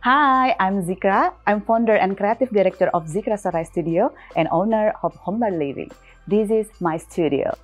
Hi, I'm Zikra. I'm founder and creative director of Zikra Sarai Studio and owner of Homebody Living. This is my studio.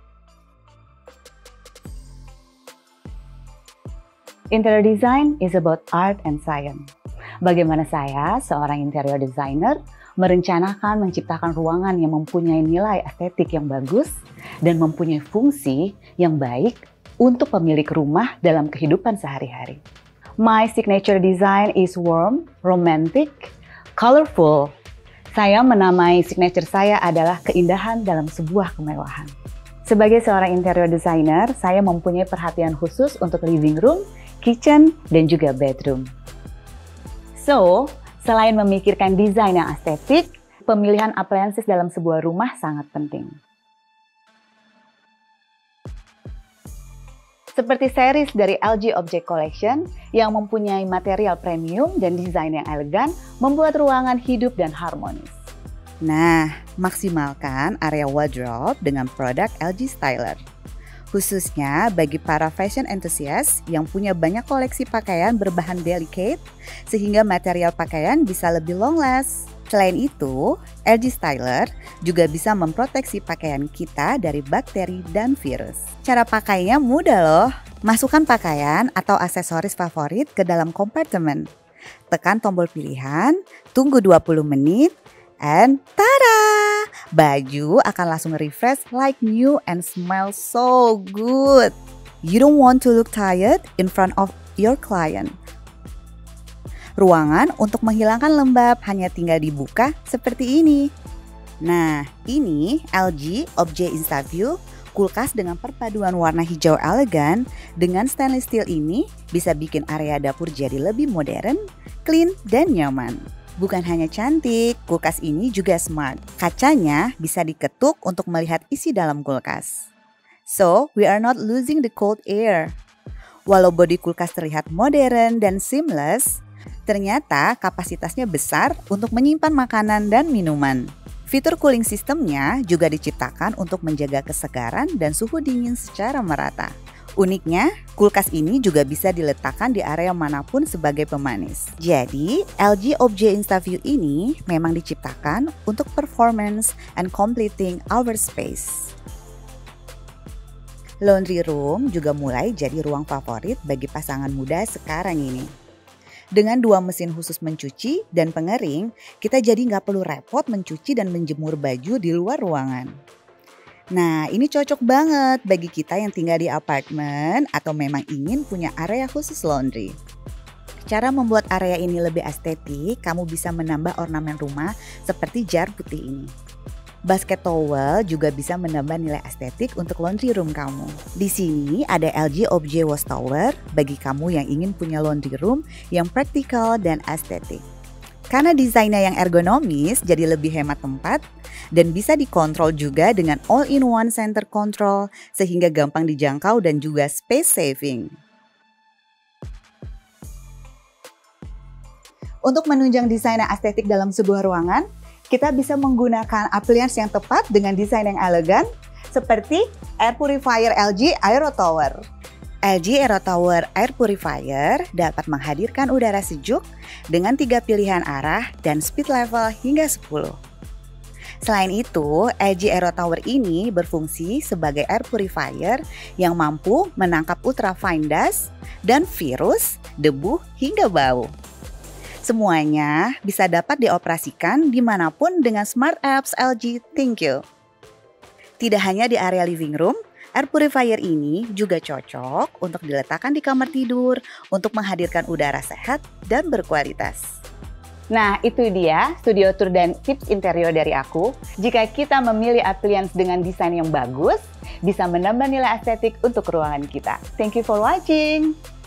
Interior design is about art and science. Bagaimana saya, seorang interior designer, merencanakan menciptakan ruangan yang mempunyai nilai estetik yang bagus dan mempunyai fungsi yang baik untuk pemilik rumah dalam kehidupan sehari-hari. My signature design is warm, romantic, colorful. Saya menamai signature saya adalah keindahan dalam sebuah kemewahan. Sebagai seorang interior designer, saya mempunyai perhatian khusus untuk living room, kitchen, dan juga bedroom. So, selain memikirkan desain yang estetik, pemilihan appliances dalam sebuah rumah sangat penting. Seperti series dari LG Object Collection yang mempunyai material premium dan desain yang elegan, membuat ruangan hidup dan harmonis. Nah, maksimalkan area wardrobe dengan produk LG Styler. Khususnya bagi para fashion enthusiast yang punya banyak koleksi pakaian berbahan delicate, sehingga material pakaian bisa lebih long last. Selain itu, LG Styler juga bisa memproteksi pakaian kita dari bakteri dan virus. Cara pakainya mudah loh. Masukkan pakaian atau aksesoris favorit ke dalam kompartemen. Tekan tombol pilihan, tunggu 20 menit, and tada! Baju akan langsung refresh like new and smell so good. You don't want to look tired in front of your client. Ruangan untuk menghilangkan lembab hanya tinggal dibuka seperti ini. Nah, ini LG Object InstaView, kulkas dengan perpaduan warna hijau elegan dengan stainless steel ini bisa bikin area dapur jadi lebih modern, clean, dan nyaman. Bukan hanya cantik, kulkas ini juga smart. Kacanya bisa diketuk untuk melihat isi dalam kulkas. So, we are not losing the cold air. Walau bodi kulkas terlihat modern dan seamless, ternyata kapasitasnya besar untuk menyimpan makanan dan minuman. Fitur cooling systemnya juga diciptakan untuk menjaga kesegaran dan suhu dingin secara merata. Uniknya, kulkas ini juga bisa diletakkan di area manapun sebagai pemanis. Jadi, LG Object InstaView ini memang diciptakan untuk performance and completing our space. Laundry room juga mulai jadi ruang favorit bagi pasangan muda sekarang ini. Dengan 2 mesin khusus mencuci dan pengering, kita jadi nggak perlu repot mencuci dan menjemur baju di luar ruangan. Nah, ini cocok banget bagi kita yang tinggal di apartemen atau memang ingin punya area khusus laundry. Cara membuat area ini lebih estetik, kamu bisa menambah ornamen rumah seperti jar putih ini. Basket towel juga bisa menambah nilai estetik untuk laundry room kamu. Di sini ada LG Object Wash Tower bagi kamu yang ingin punya laundry room yang praktikal dan estetik. Karena desainnya yang ergonomis, jadi lebih hemat tempat dan bisa dikontrol juga dengan all-in-one center control sehingga gampang dijangkau dan juga space saving. Untuk menunjang desain yang estetik dalam sebuah ruangan, kita bisa menggunakan appliance yang tepat dengan desain yang elegan seperti air purifier LG Aero Tower. LG Aero Tower Air Purifier dapat menghadirkan udara sejuk dengan 3 pilihan arah dan speed level hingga 10. Selain itu, LG Aero Tower ini berfungsi sebagai air purifier yang mampu menangkap ultrafine dust dan virus, debu, hingga bau. Semuanya bisa dapat dioperasikan dimanapun dengan smart apps LG ThinQ. Tidak hanya di area living room, air purifier ini juga cocok untuk diletakkan di kamar tidur untuk menghadirkan udara sehat dan berkualitas. Nah, itu dia studio tour dan tips interior dari aku. Jika kita memilih appliance dengan desain yang bagus, bisa menambah nilai estetik untuk ruangan kita. Thank you for watching.